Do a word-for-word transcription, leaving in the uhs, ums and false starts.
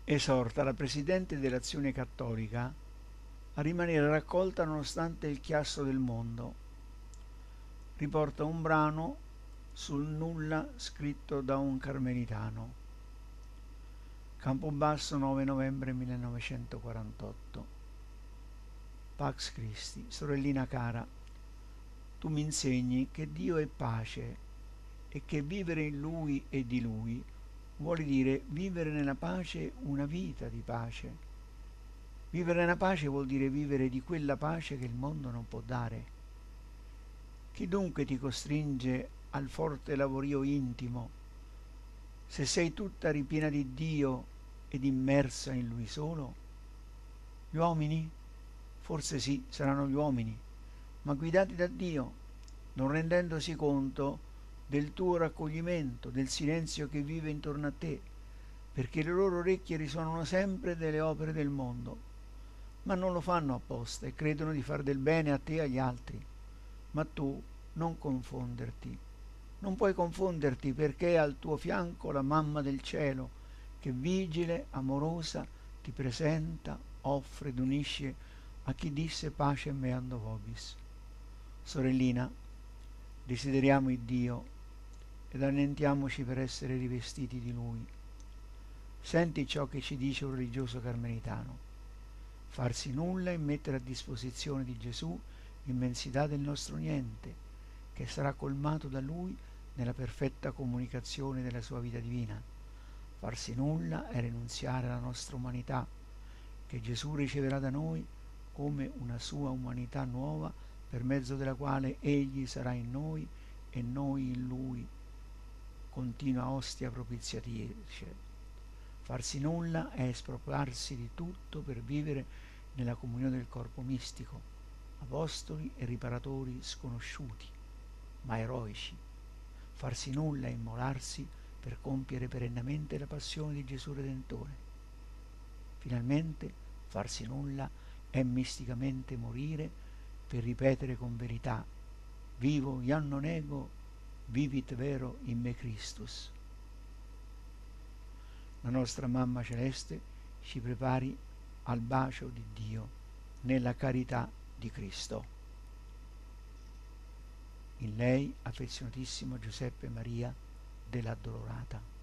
esorta la Presidente dell'Azione Cattolica a rimanere raccolta nonostante il chiasso del mondo. Riporta un brano sul nulla scritto da un carmelitano. Campobasso, nove novembre millenovecentoquarantotto. Pax Christi, sorellina cara, tu mi insegni che Dio è pace e che vivere in Lui e di Lui vuol dire vivere nella pace una vita di pace. Vivere nella pace vuol dire vivere di quella pace che il mondo non può dare. Chi dunque ti costringe al forte lavorio intimo, se sei tutta ripiena di Dio ed immersa in Lui solo? Gli uomini? Forse sì, saranno gli uomini, ma guidati da Dio, non rendendosi conto del tuo raccoglimento, del silenzio che vive intorno a te, perché le loro orecchie risuonano sempre delle opere del mondo, ma non lo fanno apposta e credono di far del bene a te e agli altri. Ma tu non confonderti, non puoi confonderti, perché è al tuo fianco la mamma del cielo, che vigile, amorosa, ti presenta, offre ed unisce a chi disse pace me ando vobis. Sorellina, desideriamo il Dio ed annentiamoci per essere rivestiti di Lui. Senti ciò che ci dice un religioso carmelitano: farsi nulla e mettere a disposizione di Gesù l'immensità del nostro niente, che sarà colmato da Lui nella perfetta comunicazione della sua vita divina. Farsi nulla è rinunziare alla nostra umanità, che Gesù riceverà da noi come una sua umanità nuova, per mezzo della quale Egli sarà in noi e noi in Lui, continua ostia propiziatrice. Farsi nulla è espropriarsi di tutto per vivere nella comunione del corpo mistico, apostoli e riparatori sconosciuti, ma eroici. Farsi nulla è immolarsi per compiere perennemente la passione di Gesù Redentore. Finalmente, farsi nulla è misticamente morire per ripetere con verità: vivo, iam non ego, vivit vero in me Christus. La nostra Mamma Celeste ci prepari al bacio di Dio nella carità di Cristo. In lei, affezionatissimo Giuseppe Maria dell'Addolorata.